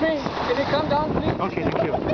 Okay, can you come down, please? Okay, thank you.